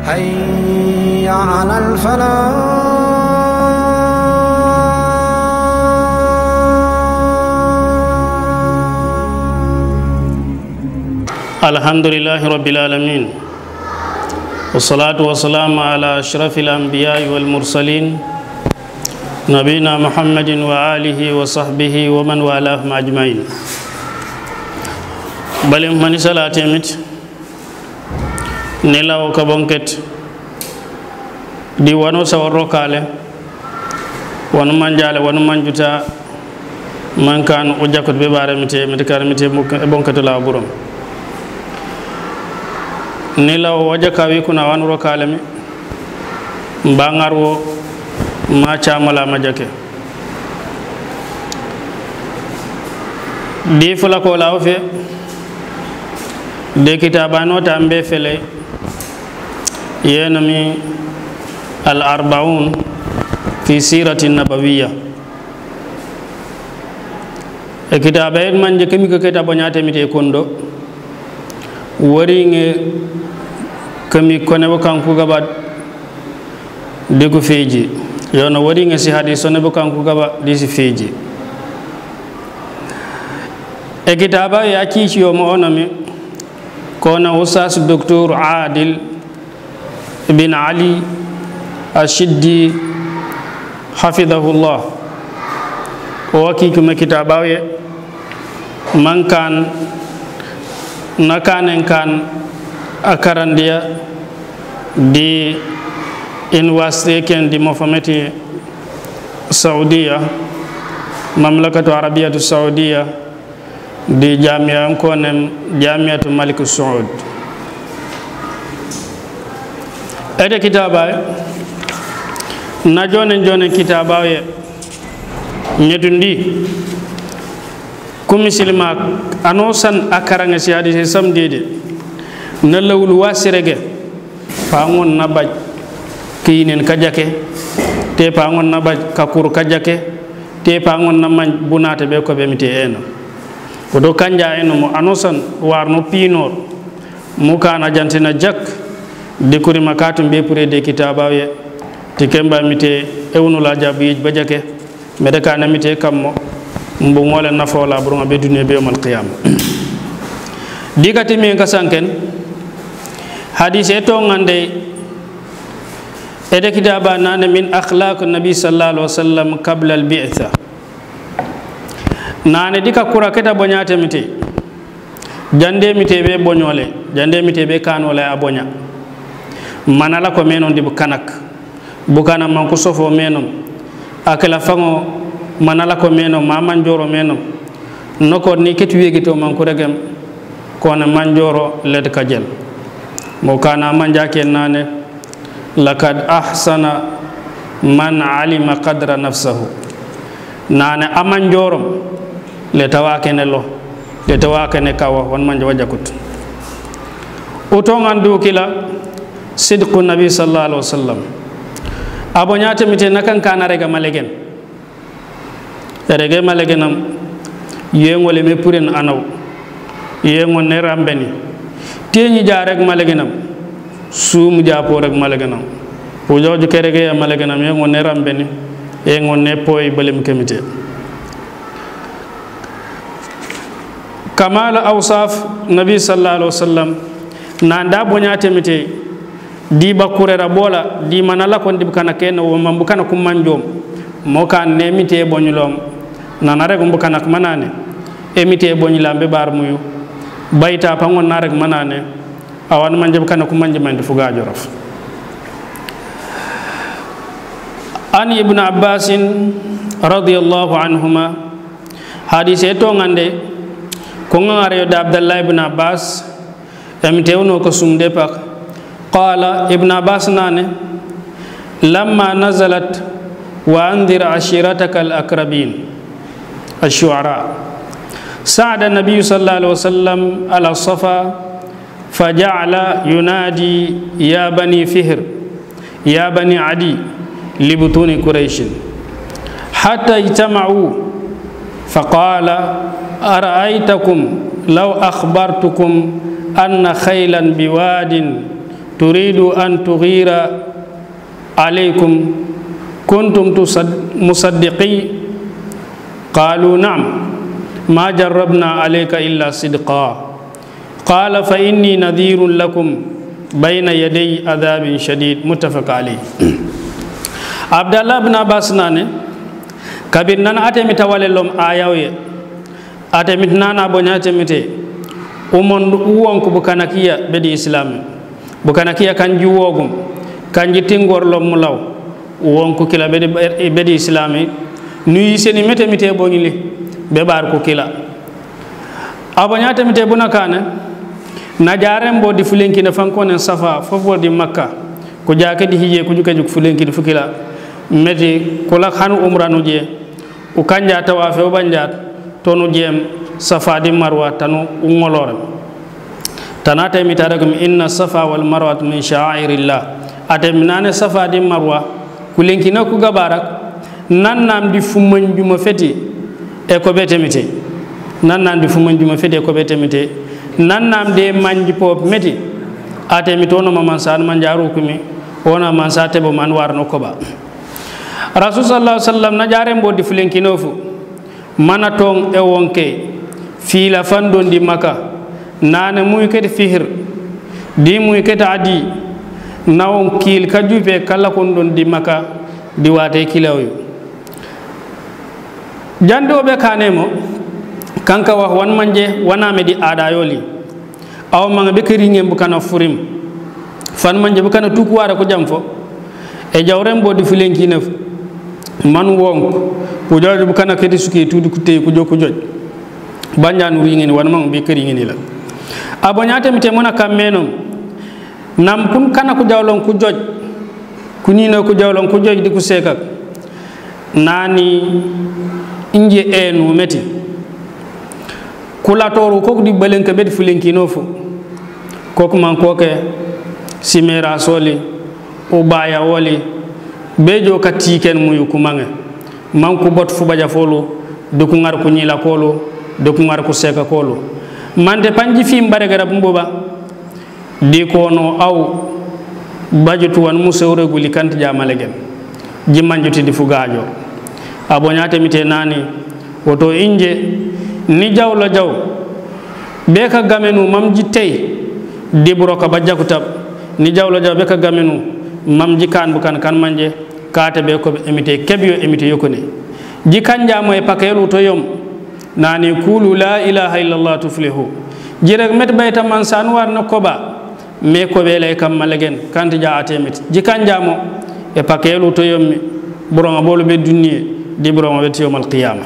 حي على الفلاح. الحمد لله رب العالمين والصلاة والسلام على أشرف الأنبياء والمرسلين نبينا محمد وآله وصحبه ومن والاهم أجمعين. بل من صلاة مت نلاو كبونكت دي وانو سورو كالي وانو منجالي وانو منجوتا من كان وجاكت ببارة متكار بونكت لا برم nila wajaka wi kuna wanuro kalami bangarwo ma chamala majake di fula ko law fe de kitabano tambe fele yenami al arbaun fi siiratunabawii e kitabe manje kemi ko kitabo nyate mite kondo waringe kami kone kanku gaba degu feji yono waringe si hadis ne kanku gaba disi feji e kitaba ya kici yo mo onami kona usas doktor Adil ibn Ali ashiddi hafidhahullah waki kuma kitaba ye man kan nakanen kan akarandia di university ken di mofameti Saudiya mamlakatu arabiyatu Saudiya di jamia konem jamiatu Malik Saud ede kitaba na jone kitaba ye nyetundi kumisilma anosan akaranga si hadise samdede na lawul wasirege pangon nabaj kinen kajake te pangon nabaj kakur kajake te pangon naman bunate be ko be mite eno ko do kanja eno mo anosan warno pinor mu kana jantina jak de kuri makatum be pure de kitabawe te kemba mite ewnu la jabu yij bajake medaka na mite kammo mbu ngole nafola burunga be dunya be yawmal qiyam digati mi kasanken hadise to ngande ede kitaba nane min akhlaq nabi sallallahu alaihi wasallam qabla al bi'tha nane dika kura keta bonyate mite jande mite be bonyole jande mite be kanole abonya manala ko menon di kanak bukana man ko sofo menon akala fango manala ko meno ma manjoro meno noko ni ketu yegito man ko regem kono manjoro led kajel mo kana manjake nane lakad ahsana man alima qadra nafsahu nane amanjoro le tawake ne lo le tawake ne kawa won manje wajakut oto ngandu kila sidqu nabi sallallahu alaihi wasallam abonyate mite nakan kana rega malegen rege malegenam yengole me puren anaw yengon ne rambeni teñi ja rek malegenam sumu ja po rek malegenam po joju kerege ya malegenam yengon ne rambeni yengon ne poy balem kemite kamal awsaf nabi sallallahu alaihi wasallam nanda bonyate mite di bakurera bola di manala kon di kana ken o mambu kana kum manjom mo kan ne mite bonyulom nanare ko bukanak manane emite bonylambe bar muyu bayta pangon narek manane awan manje kana ko manje mande fuga jorof an ibn Abbas radhiyallahu anhuma hadise to ngande ko ngare da Abdullah ibn Abbas emite wono ko sumde pak qala ibn Abbas nane lamma nazalat wa anzir ashirataka al akrabin الشعراء سعد النبي صلى الله عليه وسلم على الصفا فجعل ينادي يا بني فهر يا بني عدي لبطون قريش حتى اجتمعوا فقال أرأيتكم لو أخبرتكم أن خيلا بواد turidu an tughira alaykum kuntum musaddiqin qalu na'am ma jarrabna alayka illa sidqa qala fa inni nadhirun lakum bayna yaday adhabin shadid muttafaq alayh. Abdallah ibn Abbas nane kabir nana atemi tawalelom ayawe atemi nana bonyatemite umon wonko bukanakiya bedi islam bukanakiya kanji wogum kanji tingorlom mulaw wonko kila bedi islam nuyi seni metemite bonili be bar ko kila abonyatemite bunakane na jaren bo di fulenki na fankone safa fofo di makka ko jaake di hiye ko jukajuk fulenki di fukila meti kula khanu umranu je u kanja tawafe banjat tonu jem safa di marwa tanu ngolore tanata mi tarakum inna safa wal marwa min sha'airillah atemnane safa di marwa kulenki na ku gabarak nannam di fumman juma feti e ko betemite nannam di fumman juma feti e ko betemite nannam de manji pop meti atemi tono man san man jaru kumi ona man sa tebo man warno ko ba rasul sallallahu alaihi wasallam na jare mbodi fulenkinofu mana tong e wonke fi la fandon di maka nana muy kete fihr di muy kete adi nawon kil kajupe kala kon don di maka di wate kilawyo jando be kanemo kanka wax wan manje wana me di ada yoli aw manga be keringe bukana furim fan manje bukana tukuwara ko jamfo e jawrem bodi fulenkinef man wonk ko jawdi bukana kedi suki tudi ku tey ko joj banjan wi ngeni wan mang be keringe ni la abonyate mite mona kammenom nam kun kana ko jawlon ku joj kunino ko jawlon ku joj di ku sekak nani inje enu meti kula toru ko di balenka bet fulenkino fu kok man koke simera soli o baya woli bejo katiken muyu kumange man ko bot fu baja folo de ko ngar ko nyila kolo de ko ngar ko seka kolo mande panji fi mbare garab mboba di ko no aw bajutu wan musawre guli kant jamalegen jimanjuti di fu gaajo abonyate mite nani woto inje ni jawlo jaw be ka gamenu mam jittey dibro ka bajja ko tab ni jawlo jaw be ka gamenu mam jikan bukan kan manje kata be ko emite kebyo emite yokone jikanja moy pakelu to yom nani kulu la ilaha illallah tuflihu jirek met bayta man san war na koba me ko be lay kam malegen kanti jaate mit jikanja mo e pakelu to yom buronga bolu be dunniye dibro mo weti yawmal qiyamah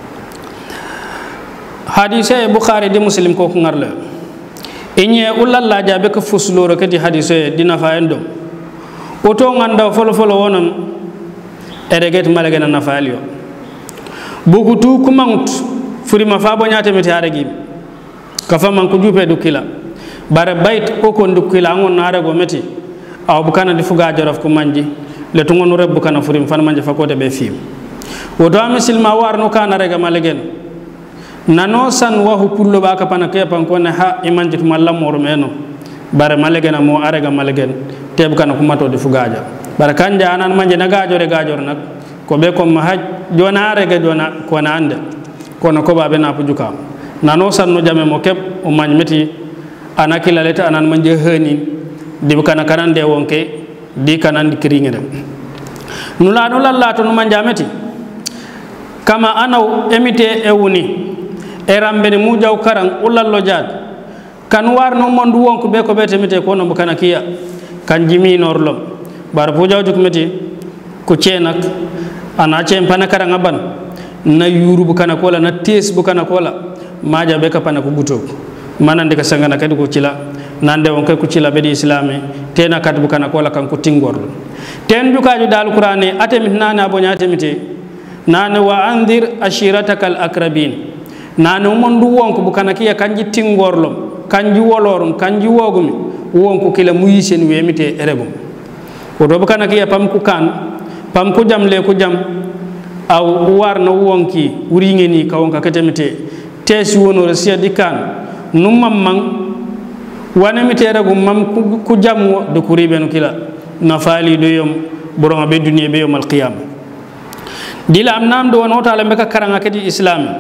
hadise bukhari di muslim ko ko ngarla enye ulalla jabe ko fusloro kadi hadise dina fa endo oto nganda folo wonam ereget malagena nafalio bugutu kumangut furima fa bonyate meti aregi ka faman ko jupe dukila bare bayt ko kon dukila ngon narego meti aw bukana di fuga jorof ko manji le to ngonu rebb kana furim fan manje fakote be fim woto misilma warno kana rega malagen nano san wahu pullo baka pana ke pan ko ne ha imanjit mallam mor meno bare malegena mo arega malegen teb kana ko mato di fugaja bare kanja anan manje na gajor nak ko be ko ma haj jona arega jona ko na ande kono ko babe na pujuka nano san no jame mo keb o man meti anakila leta anan manje hani di kana kanande wonke di kanan kiringe dem nula lalla to no manja meti kama anaw emite ewuni erambe mu jaw karang ulallo jad kan warno mondu wonko be ko betemite ko no bukana kiya kan jimi norlom bar fu jawjuk meti ko cenak ana cem pana karanga ban na yuru bukana kola na tes bukana kola maja be ka pana ko buto manande ka sangana kadi ko cila nande won kay ko cila be di islami tena kat bukana kola kan ko tingorlo ten jukaju dal qur'ani atemit nana bonyatemite nana wa andir ashiratakal akrabin nana mondu wonko bukana kiya kanji tingorlom kanji wolorum kanji wogumi wonko kila muyisen wemite eregum wodo bukana kiya pam ku kan pam ku jam le ku jam aw warno wonki wuringeni kawonka ketemite tesi wono resiya dikan numam mang wane mi tere gum mam ku jammo de kuribe no kila na faali do yom boronga be duniya be yomal qiyam dila am nam do wono taala be ka karanga kedi islam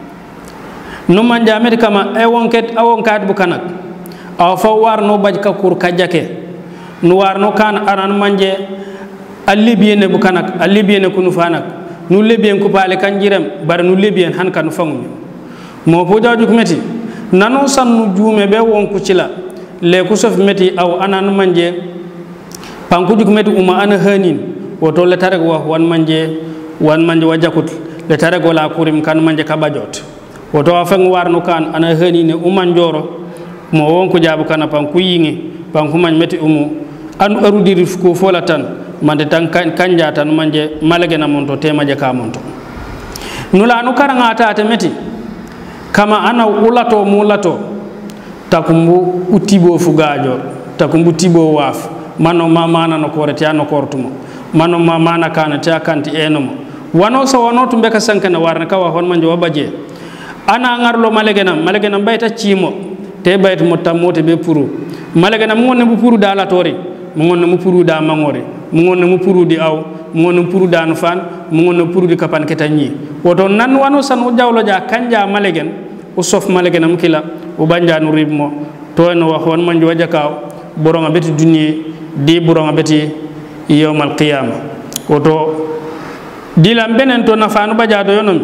no man jamet kama e wonket awon kat bu kanak aw fa war no baj ka kur kajake no war no kan aran manje alibiyene bu kanak alibiyene kunu fanak nu lebiyen ko pale kanjirem bar nu lebiyen han kan fangu mo po jaju meti nano sannu juume be wonku cila le ku sof meti aw anan manje panku juk meti uma ana hanin woto le tarek wa wan manje wajakut le tarek wala kurim kan manje kabajot woto afeng warnu kan ana hanine uman joro mo wonku jabu kana panku yingi panku man meti umu an arudiri ko folatan mande tan kanja tan manje malage na monto temaje ka monto nula nu karanga ta meti kama ana ulato mulato takumbu utibo fugajo takumbu tibo waf mano mamana no korete ano kortumo mano mamana kana ta kanti enomo wano so wono tumbe ka sankana warna ka wa hon manje wabaje ana ngarlo malegena bayta cimo te bayt mo tamote be puru malegena mo ne bu puru dala tori mo ne mu puru da mangore mo ne mu puru di aw mo ne puru da no fan mo ne puru di kapan ketanyi woto nan wano san o jawlo ja kanja malegen o sof malegen am kila o banja no ribmo to no wa hon manjo wajakaw boronga beti duniye di boronga beti yawmal qiyamah woto dilam benen to nafanu baja do yonom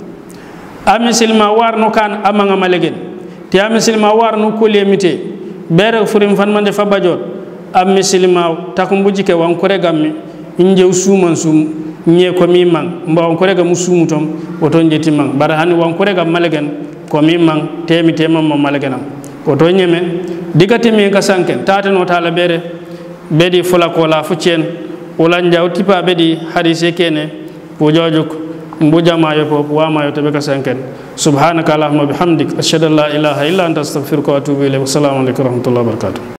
amisilma warno kan amanga malegen ti amisilma warno kolemite bere furim fan mande fa bajot amisilma takumbuji ke wan kore gammi injew suman sum nye ko mi mang mba wan kore gam sumutom woto njeti mang bara hani wan kore gam malegen ko mi mang temi temam mo malegenam woto nyeme digati mi ka sanken tata no tala bere bedi fulako la fucien wala njaw tipa bedi hadise kene ko jojuk mbuja mayo ko wa mayo to be ka sanken subhanaka allahumma bihamdik ashhadu an la ilaha illa anta astaghfiruka wa atubu ilayk assalamu alaykum wa rahmatullahi wa barakatuh